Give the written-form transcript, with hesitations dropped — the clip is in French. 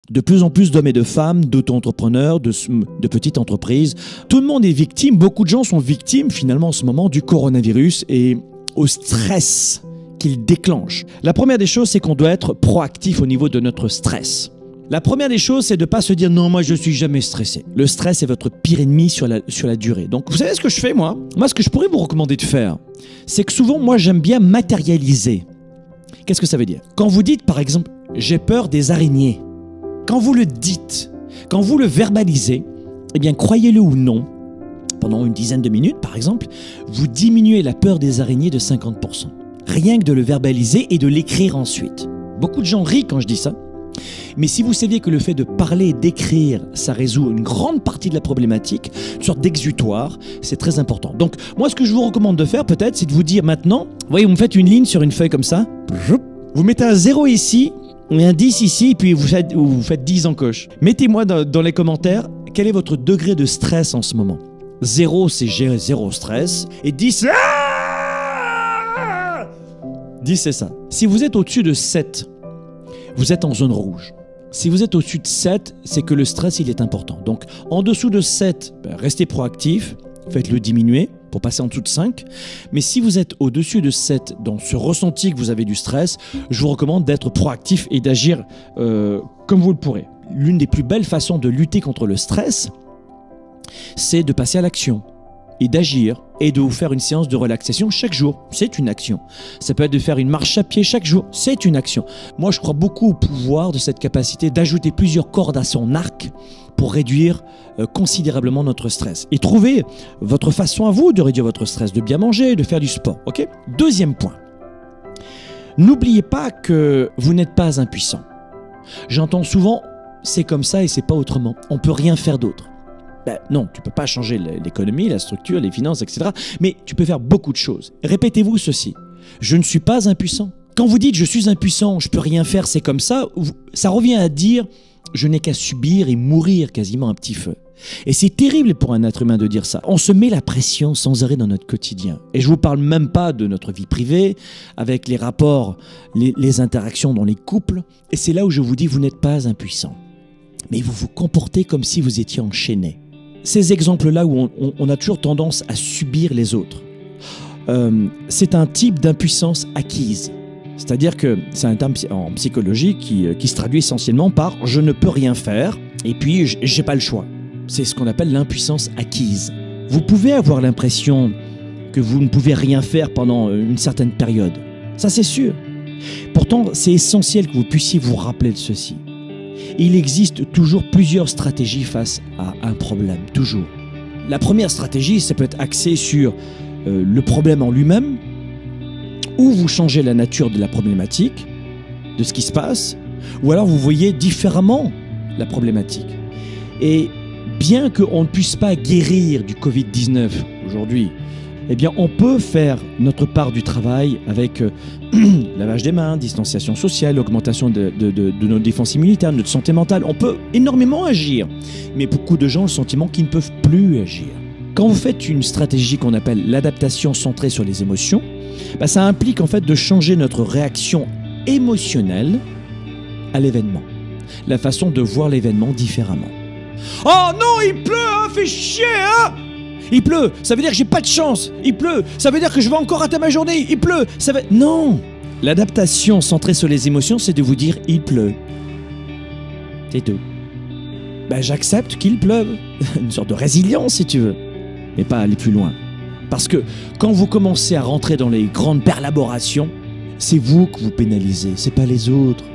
De plus en plus d'hommes et de femmes, d'auto-entrepreneurs, de petites entreprises, tout le monde est victime, beaucoup de gens sont victimes finalement en ce moment du coronavirus et au stress qu'il déclenche. La première des choses, c'est qu'on doit être proactif au niveau de notre stress. La première des choses, c'est de ne pas se dire « non, moi je suis jamais stressé ». Le stress est votre pire ennemi sur la durée. Donc vous savez ce que je fais moi ? Moi ce que je pourrais vous recommander de faire, c'est que souvent moi j'aime bien matérialiser. Qu'est-ce que ça veut dire ? Quand vous dites par exemple « j'ai peur des araignées », quand vous le dites, quand vous le verbalisez, eh bien croyez-le ou non, pendant une dizaine de minutes par exemple, vous diminuez la peur des araignées de 50%. Rien que de le verbaliser et de l'écrire ensuite. Beaucoup de gens rient quand je dis ça. Mais si vous saviez que le fait de parler et d'écrire, ça résout une grande partie de la problématique, une sorte d'exutoire, c'est très important. Donc, moi, ce que je vous recommande de faire, peut-être, c'est de vous dire maintenant, vous voyez, vous me faites une ligne sur une feuille comme ça, vous mettez un 0 ici, et un 10 ici, et puis vous faites 10 en coche. Mettez-moi dans les commentaires, quel est votre degré de stress en ce moment ? 0, c'est j'ai 0 stress, et 10, 10, c'est ça. Si vous êtes au-dessus de 7, vous êtes en zone rouge. Si vous êtes au-dessus de 7, c'est que le stress, il est important. Donc, en dessous de 7, restez proactif, faites-le diminuer pour passer en dessous de 5. Mais si vous êtes au-dessus de 7, dans ce ressenti que vous avez du stress, je vous recommande d'être proactif et d'agir comme vous le pourrez. L'une des plus belles façons de lutter contre le stress, c'est de passer à l'action et d'agir et de vous faire une séance de relaxation chaque jour. C'est une action. Ça peut être de faire une marche à pied chaque jour. C'est une action. Moi, je crois beaucoup au pouvoir de cette capacité d'ajouter plusieurs cordes à son arc pour réduire considérablement notre stress. Et trouver votre façon à vous de réduire votre stress, de bien manger, de faire du sport. Okay ? Deuxième point. N'oubliez pas que vous n'êtes pas impuissant. J'entends souvent « c'est comme ça et c'est pas autrement ». On ne peut rien faire d'autre. Ben non, tu ne peux pas changer l'économie, la structure, les finances, etc. Mais tu peux faire beaucoup de choses. Répétez-vous ceci. Je ne suis pas impuissant. Quand vous dites « je suis impuissant, je ne peux rien faire, c'est comme ça », ça revient à dire « je n'ai qu'à subir et mourir quasiment un petit feu ». Et c'est terrible pour un être humain de dire ça. On se met la pression sans arrêt dans notre quotidien. Et je ne vous parle même pas de notre vie privée, avec les rapports, les interactions dans les couples. Et c'est là où je vous dis « vous n'êtes pas impuissant ». Mais vous vous comportez comme si vous étiez enchaîné. Ces exemples-là où on a toujours tendance à subir les autres, c'est un type d'impuissance acquise. C'est-à-dire que c'est un terme en psychologie qui se traduit essentiellement par « je ne peux rien faire » et puis « j'ai pas le choix ». C'est ce qu'on appelle l'impuissance acquise. Vous pouvez avoir l'impression que vous ne pouvez rien faire pendant une certaine période. Ça, c'est sûr. Pourtant, c'est essentiel que vous puissiez vous rappeler de ceci. Il existe toujours plusieurs stratégies face à un problème, toujours. La première stratégie, ça peut être axé sur le problème en lui-même, ou vous changez la nature de la problématique, de ce qui se passe, ou alors vous voyez différemment la problématique. Et bien qu'on ne puisse pas guérir du Covid-19 aujourd'hui, eh bien on peut faire notre part du travail avec lavage des mains, distanciation sociale, augmentation de nos défenses immunitaires, notre santé mentale. On peut énormément agir, mais beaucoup de gens ont le sentiment qu'ils ne peuvent plus agir. Quand vous faites une stratégie qu'on appelle l'adaptation centrée sur les émotions, ça implique en fait de changer notre réaction émotionnelle à l'événement, la façon de voir l'événement différemment. Oh non, il pleut, hein, fait chier, hein! Il pleut, ça veut dire que j'ai pas de chance. Il pleut, ça veut dire que je vais encore rater ma journée. Il pleut, ça veut... Non! L'adaptation centrée sur les émotions, c'est de vous dire « il pleut ». C'est tout. J'accepte qu'il pleuve. Une sorte de résilience, si tu veux. Mais pas aller plus loin. Parce que quand vous commencez à rentrer dans les grandes perlaborations, c'est vous que vous pénalisez, c'est pas les autres.